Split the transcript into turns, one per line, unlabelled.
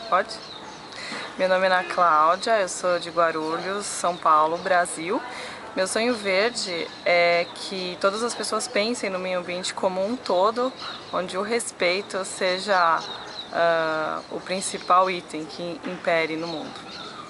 Pode? Meu nome é Ana Cláudia, eu sou de Guarulhos, São Paulo, Brasil. Meu sonho verde é que todas as pessoas pensem no meio ambiente como um todo, onde o respeito seja o principal item que impere no mundo.